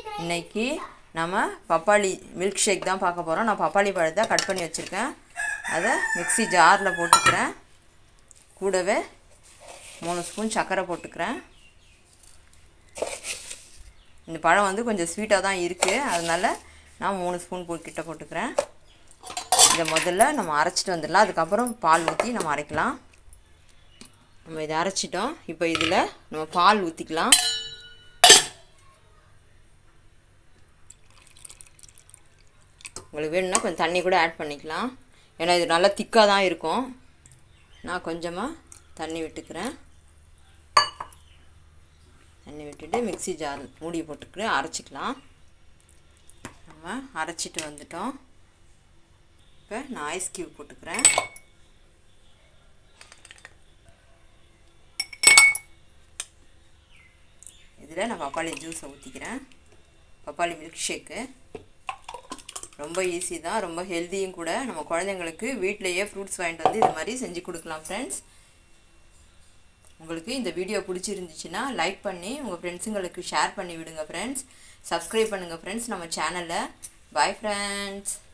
இன்னைக்கு நம்ம பப்பாளி மில்க் ஷேக் தான் பார்க்க போகிறோம். நான் பப்பாளி பழத்தை கட் பண்ணி வச்சுருக்கேன். அதை மிக்ஸி ஜாரில் போட்டுக்கிறேன். கூடவே 3 ஸ்பூன் சர்க்கரை போட்டுக்கிறேன். இந்த பழம் வந்து கொஞ்சம் ஸ்வீட்டாக தான் இருக்குது, அதனால் நான் 3 ஸ்பூன் கிட்ட போட்டுக்கிறேன். இதை முதல்ல நம்ம அரைச்சிட்டு வந்துடலாம். அதுக்கப்புறம் பால் ஊற்றி நம்ம அரைக்கலாம். நம்ம இதை அரைச்சிட்டோம். இப்போ இதில் நம்ம பால் ஊற்றிக்கலாம். உங்களுக்கு வேணும்னா கொஞ்சம் தண்ணி கூட ஆட் பண்ணிக்கலாம். ஏன்னா இது நல்லா திக்காக தான் இருக்கும். நான் கொஞ்சமாக தண்ணி விட்டுக்கிறேன். தண்ணி விட்டுட்டு மிக்ஸி ஜார் மூடி போட்டுக்கிட்டு அரைச்சிக்கலாம். நம்ம அரைச்சிட்டு வந்துட்டோம். இப்போ நான் ஐஸ் கியூப் போட்டுக்கிறேன். இதில் நான் பப்பாளி ஜூஸை ஊற்றிக்கிறேன். பப்பாளி மில்க் ஷேக்கு ரொம்ப ஈஸி தான், ரொம்ப ஹெல்த்தியும் கூட. நம்ம குழந்தைங்களுக்கு வீட்டிலையே ஃப்ரூட்ஸ் வாங்கிட்டு வந்து இது மாதிரி செஞ்சு கொடுக்கலாம் ஃப்ரெண்ட்ஸ். உங்களுக்கு இந்த வீடியோ பிடிச்சிருந்துச்சுன்னா லைக் பண்ணி உங்கள் ஃப்ரெண்ட்ஸுங்களுக்கு ஷேர் பண்ணி விடுங்க ஃப்ரெண்ட்ஸ். சப்ஸ்கிரைப் பண்ணுங்கள் ஃப்ரெண்ட்ஸ் நம்ம சேனலை. Bye friends.